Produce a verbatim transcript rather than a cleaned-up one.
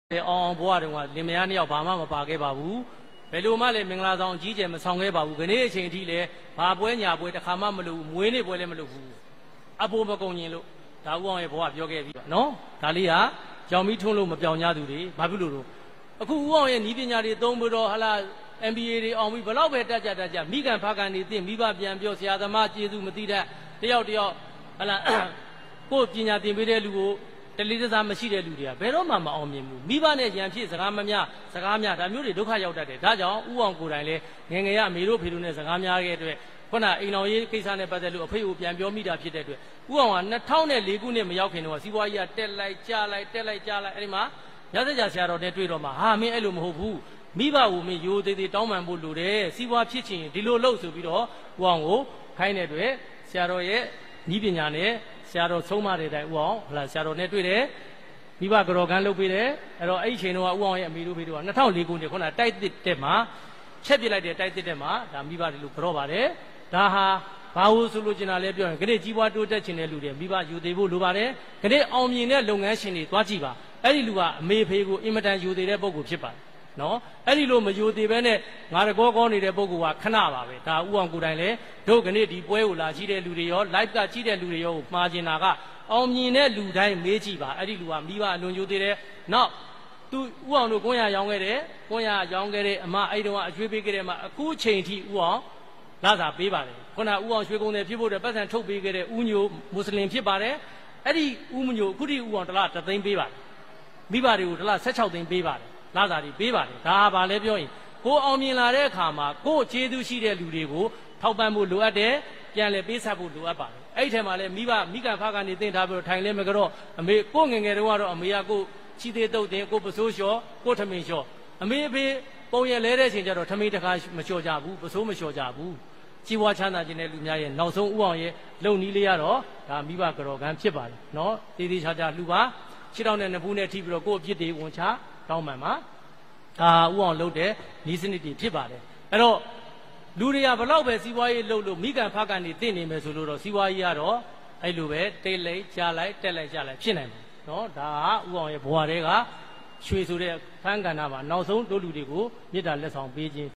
အောင်ဘွားတုန်းကလင်မယားနှစ်ယောက်ဘာမှမပါခဲ့ပါဘူးဘယ်လိုမှလည်းမင်္ဂလာဆောင်အကြီးကျယ်မဆောင်ခဲ့ပါဘူးခနေ့အချိန်အထိလည်းဘာပွဲညာပွဲတစ်ခါမှမလုပ်ဘူးမွေးနေ့ပွဲလည်းမလုပ်ဘူးအပိုးမကုန်ရင်လို့ဒါဦးအောင်ရဲ့ဘွားပြောခဲ့ပြီးတော့နော်ဒါလေးဟာကြောင်မီးထွန်းလို့မပြောင်ကြသူတွေဘာဖြစ်လို့လို့အခုဦးအောင်ရဲ့ဤပညာတွေသုံးပြီးတော့ဟာလာ M B A တွေအောင်ပြီးဘလောက်ပဲတက်ကြတက်ကြမိကန်ဖကန်တွေသိမိဘပြန်ပြောဆရာသမားကျေးဇူးမသိတတ်တယောက်တယောက်ဟာလာကိုယ်ပညာသင်ပေးတဲ့လူကိုတလေးတစားမရှိတဲ့လူတွေကဘယ်တော့မှမအောင်မြင်ဘူးမိဘနဲ့ရန်ဖြစ်စကားမများစကားများဒါမျိုးတွေဒုက္ခရောက်တတ်တယ်ဒါကြောင့်ဥအောင်ကိုယ်တိုင်လည်းငယ်ငယ်ရအမေတို့ဖေတို့နဲ့စကားများခဲ့တဲ့အတွက်ခုနအိမ်တော်ရေးကိစ္စနဲ့ပတ်သက်လို့အဖေကိုပြန်ပြောမိတာဖြစ်တဲ့အတွက်ဥအောင်ကနှစ်ထောင်လေးခုနှစ်မရောက်ခင်တော့စီးပွားရေးကတက်လိုက်ကြလိုက်တက်လိုက်ကြလိုက်အဲ့ဒီမှာရသက်ကြဆရာတော်နဲ့တွေ့တော့မှဟာမင်းအဲ့လိုမဟုတ်ဘူးမိဘကိုမင်းရိုးသေးသေးတောင်းပန်ဖို့လိုတယ်စီးပွားဖြစ်ချင်ဒီလိုလုပ်ဆိုပြီးတော့ဥအောင်ကိုခိုင်းတဲ့အတွက်ဆရာတော်ရဲ့ဤပညာနဲ့ဆရာတော်ဆုံးမတဲ့တိုင်ဥအောင်ဟလာဆရာတော်နဲ့တွေ့တယ်မိဘကတော်ကန်းလုပ်ပေးတယ်အဲ့တော့အဲ့ဒီချိန်တော့ဥအောင်ရဲ့အမေတို့ဖေတို့ကနှစ်ထောင်လေးခုနှစ်ခုနတိုက်တစ်တက်မှာချက်ပြလိုက်တဲ့တိုက်တစ်တက်မှာဒါမိဘတွေလို့ကြောပါတယ်ဒါဟာဘာလို့ဆိုလို့ကျင်တာလဲပြောရင်ခနေ့ကြီးပွားတိုးတက်ခြင်းတဲ့လူတွေမိဘယူသေးဖို့လိုပါတယ်ခနေ့အောင်မြင်တဲ့လုပ်ငန်းရှင်တွေသွားကြည့်ပါအဲ့ဒီလူကအမေဖေကိုအင်မတန်ယူသေးတဲ့ပုဂ္ဂိုလ်ဖြစ်ပါတယ်နော်အဲ့ဒီလိုမယူသေးဘဲနဲ့ငါတကောကောနေတဲ့ပုဂ္ဂိုလ်ကခဏပါပဲဒါဥအောင်ကိုယ်တိုင်လဲတို့ခနေ့ဒီပွဲကိုလာကြည့်တဲ့လူတွေရော live ကကြည့်တဲ့လူတွေရောကိုမှားကျင်တာကအောင်မြင်တဲ့လူတိုင်းမေးကြည့်ပါအဲ့ဒီလူကမိဘအလွန်ယူသေးတယ်နောက်သူဥအောင်တို့ကွန်းရရောင်းခဲ့တယ်ကွန်းရရောင်းခဲ့တဲ့အမအဲ့တုန်းကအကျွေးပေးခဲ့တဲ့မှာအခုချိန်ထိဥအောင်လာစာပေးပါတယ်ခုနဥအောင်ရွှေကုန်းတယ်ဖြစ်ဖို့တဲ့ပတ်စံထုတ်ပေးခဲ့တဲ့ဥညိုမွတ်စလင်ဖြစ်ပါတယ်အဲ့ဒီဥမညိုအခုထိဥအောင်တလားတသိန်းပေးပါတယ်မိဘတွေကိုတလား၁၆သိန်းပေးပါတယ်လာစာတွေပေးပါတယ်ဒါဟာဘာလဲပြောရင်ကိုအောင်မြင်လာတဲ့အခါမှာကိုကျေးဇူးရှိတဲ့လူတွေကိုထောက်ပံ့ဖို့လိုအပ်တယ်ပြန်လဲပေးဆက်ဖို့လိုအပ်ပါတယ်အဲ့ဒီထဲမှာလဲမိဘမိကန်ဖကနေတင်ထားပြီးတော့ထိုင်လဲမကတော့အမေကိုငငယ်တုန်းကတော့အမေကကိုချီသေးတုတ်တင်ကိုပစိုးလျှော်ကိုထမင်းလျှော်အမေအဖေပုံရလဲတဲ့ချိန်ကျတော့ထမင်းတခါမလျှော်ကြဘူးပစိုးမလျှော်ကြဘူးကြီးပွားချမ်းသာခြင်းတဲ့လူများရဲ့နောက်ဆုံးဥအောင်ရဲ့လုံနီးလေးရတော့ဒါမိဘကြော်ကန်းဖြစ်ပါတယ်နော်တေးသေးချာချာလှူပါခြေထောက်နဲ့နှစ်ဖူးနဲ့ထိပြီးတော့ကိုယ့်အဖြစ်တွေဝန်ချတောင်းပန်ပါဒါဥအောင်လုပ်တဲ့ဤစနစ်တွေဖြစ်ပါတယ်အဲ့တော့လူတွေကဘလောက်ပဲစီးပွားရေးလုပ်လို့မိကန်ဖကန်နေတင့်နေမယ်ဆိုလို့တော့စီးပွားရေးကတော့အဲ့လိုပဲတိတ်လိုက်ကြားလိုက်တက်လိုက်ကြလိုက်ဖြစ်နိုင်တယ်နော်ဒါကဥအောင်ရဲ့ဘဝတွေကရွှေဆိုတဲ့ဖန်ကဏ္ဍမှာနောက်ဆုံးတို့လူတွေကိုမေတ္တာလက်ဆောင်ပေးခြင်း